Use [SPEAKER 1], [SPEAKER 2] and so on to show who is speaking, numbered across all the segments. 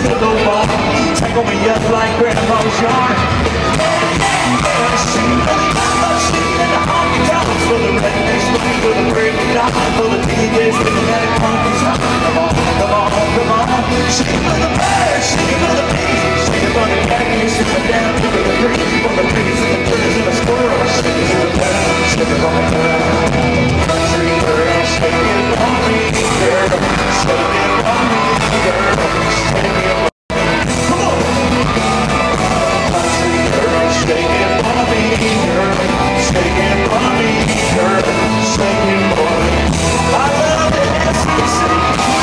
[SPEAKER 1] pickleball. Tangle me up like grandma's yarn. She in the honky tonks for the rednecks, looking for the break down, for the DJs looking at the conkies. Come on, come on, come on. Shake for the bears, shake for the bees, shake for the khakis, shake it down to the creek, for the trees and the birds and the squirrels. Shake it on down, shake it on down. Country girl, shake it on me, girl. Shake it on me, girl. Shake it on me. Come on. Country girl, shake it on me, girl. Shake it on me, girl. Shake it on me. I love the SEC.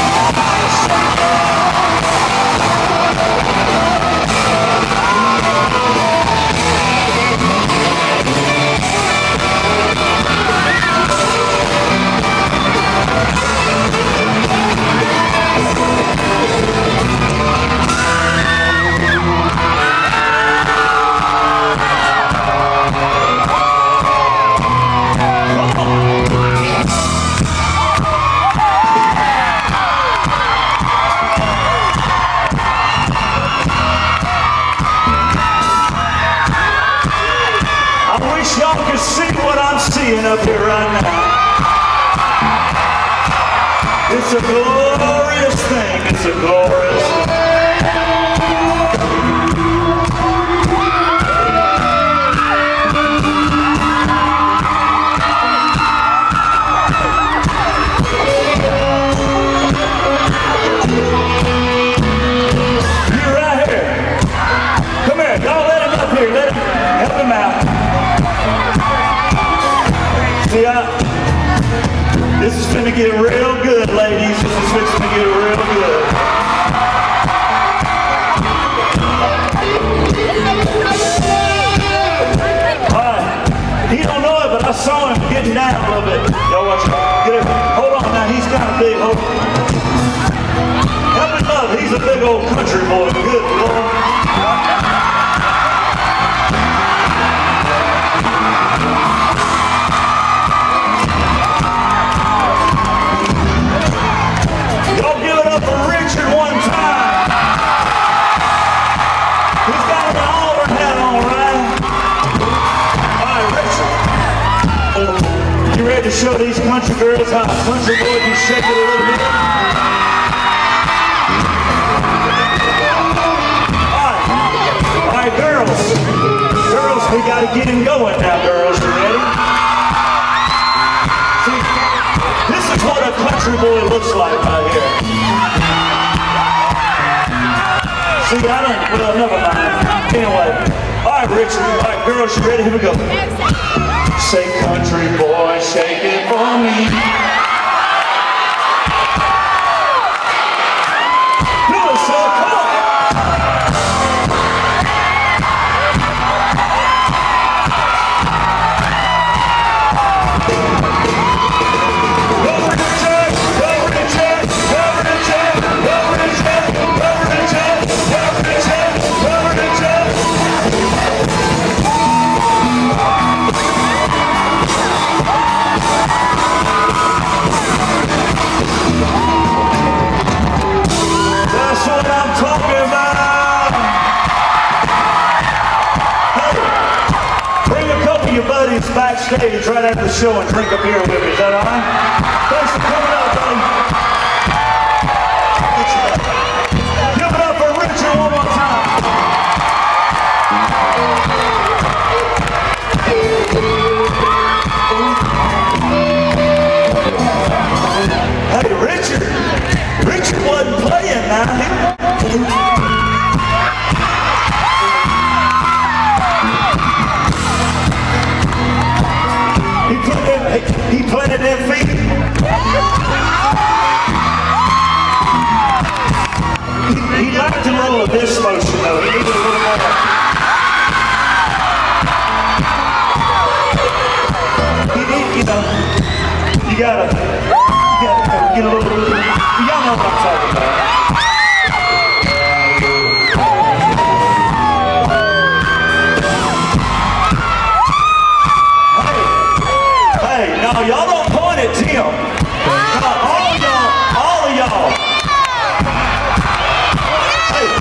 [SPEAKER 1] Up here right now. It's a glorious thing. It's a glorious thing. You're right here. Come here. Y'all let him up here. Let him help him out. See, this is finna get real good, ladies. This is finna get real good. Alright, he don't know it, but I saw him getting down a little bit. Y'all watch it. Get it. Hold on now, he's kind of big. Hold on. Help him up, he's a big old country boy. Good Lord. To show these country girls how a country boy can shake it a little bit. All right, girls, we got to get him going now, girls. You ready? See, this is what a country boy looks like right here. See, well, never mind. Anyway, all right, Richard, all right, girls, you ready? Here we go. Say, country boy, shake it for me. Do it, sir, come on. Go Richard, go Richard, go Richard, go Richard, go Richard, go Richard, go Richard. That's what I'm talking about. Hey, bring a couple of your buddies backstage right after the show and drink a beer with me. Is that all right? Thanks for coming out, buddy. Give it up for Richard one more time. Hey, Richard wasn't playing now. He planted them feet. He lacked a little of this motion though. He needed a little more. You gotta get a little, y'all know what I'm talking about. Hey, no, y'all don't point at Tim. All of y'all. Hey,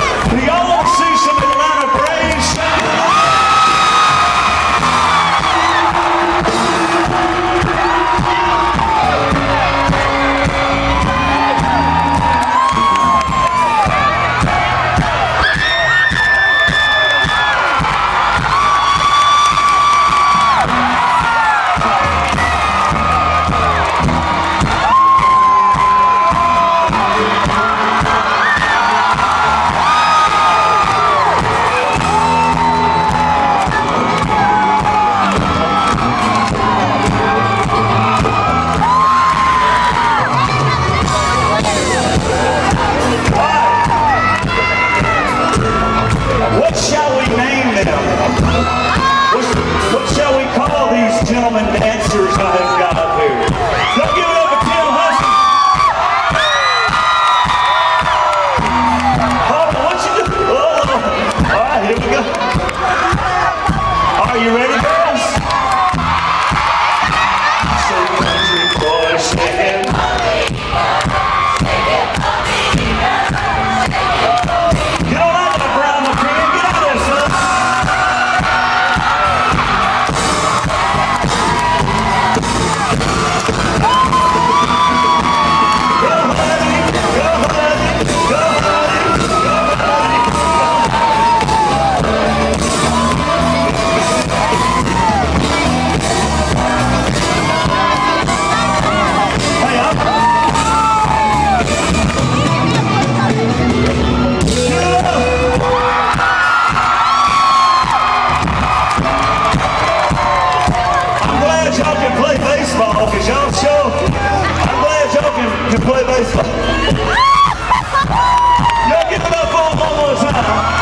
[SPEAKER 1] Y'all give it up for them one more time.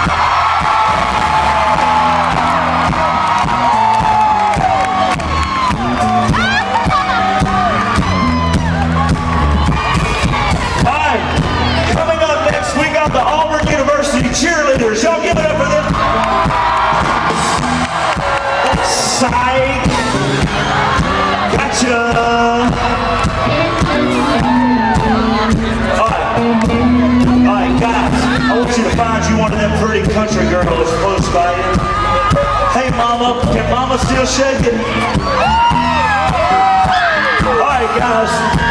[SPEAKER 1] The Auburn University cheerleaders. Y'all give it up for them. Psych. Gotcha. All right, guys. I want you to find you one of them pretty country girls that's close by you. Hey, mama. Can mama still shake it? All right, guys.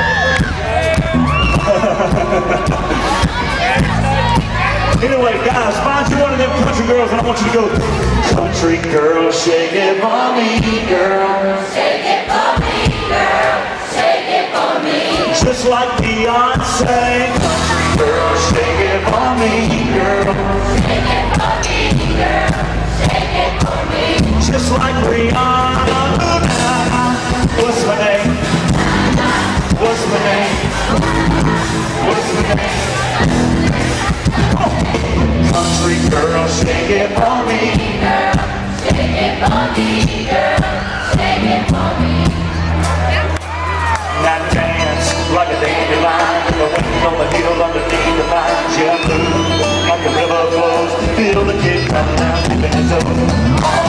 [SPEAKER 1] Anyway, guys, find you one of them country girls and I want you to go, country girl, shake it for me, girl. Shake it for me, girl. Shake it for me. Just like Beyonce. Country girl, shake it for me, girl. Shake it for me, girl. Shake it for me. Just like Rihanna. What's my name? What's my name? What's my name? Country girl, shake it for me, girl. Shake it for me, girl. Shake it for me. Now dance like a dandelion, the wind on the hill underneath the pines. Yeah, blue like a river flows. Feel the kick coming down, dipping its toes.